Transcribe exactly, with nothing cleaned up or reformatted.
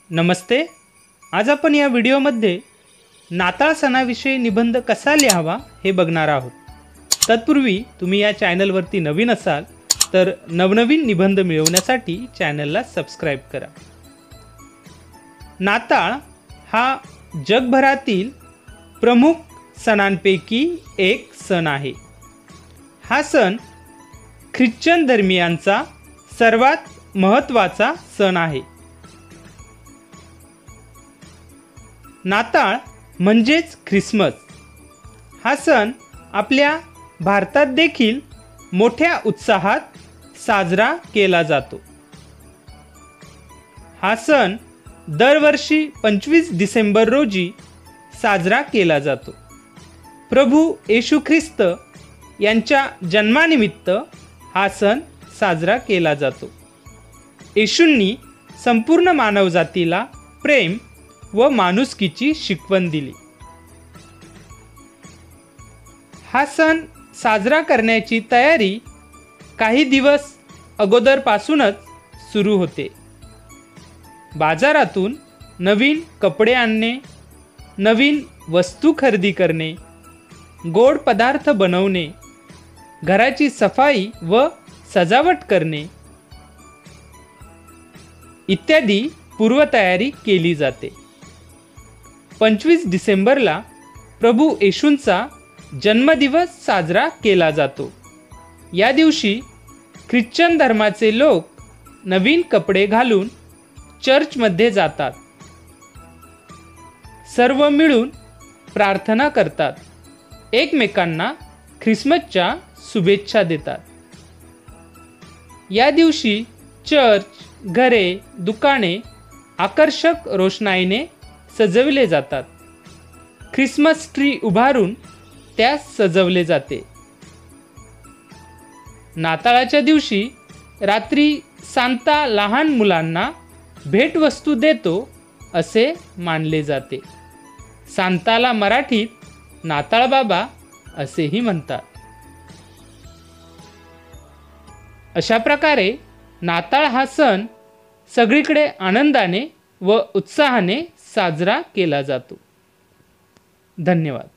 नमस्ते. आज आपण या व्हिडिओमध्ये नाताळ सणाविषयी निबंध कसा लिहावा हे बघणार आहोत. तत्पूर्वी तुम्ही या चॅनलवरती नवीन असाल तर नवनवीन निबंध मिळवण्यासाठी चॅनलला सबस्क्राईब करा. नाताळ हा जगभरातील प्रमुख सणांपैकी एक सण आहे. हा सण ख्रिश्चन धर्मियांचा सर्वात महत्त्वाचा सण आहे. नाताळ म्हणजेच ख्रिसमस हा सण आपल्या भारतात देखील मोठ्या उत्साहात साजरा केला जातो. हा सण दरवर्षी पंचवीस डिसेंबर रोजी साजरा केला जातो. प्रभू येशू ख्रिस्त यांच्या जन्मानिमित्त हा सण साजरा केला जातो. येशूंनी संपूर्ण मानवजातीला प्रेम व माणुसकीची शिकवण दिली. हा सण साजरा करण्याची तयारी काही दिवस अगोदरपासूनच सुरू होते. बाजारातून नवीन कपडे आणणे, नवीन वस्तू खरेदी करणे, गोड पदार्थ बनवणे, घराची सफाई व सजावट करणे इत्यादी पूर्वतयारी केली जाते. पंचवीस डिसेंबरला प्रभू येशूंचा जन्मदिवस साजरा केला जातो. या दिवशी ख्रिश्चन धर्माचे लोक नवीन कपडे घालून चर्चमध्ये जातात. सर्व मिळून प्रार्थना करतात, एकमेकांना ख्रिसमसच्या शुभेच्छा देतात. या दिवशी चर्च, घरे, दुकाने आकर्षक रोषणाईने सजविले जातात. ख्रिसमस ट्री उभारून त्यास सजवले जाते. नाताळाच्या दिवशी रात्री सांता लहान मुलांना भेटवस्तू देतो असे मानले जाते. सांताला मराठीत नाताळ बाबा असेही म्हणतात. अशा प्रकारे नाताळ हा सण सगळीकडे आनंदाने व उत्साहाने साजरा केला जातो. धन्यवाद.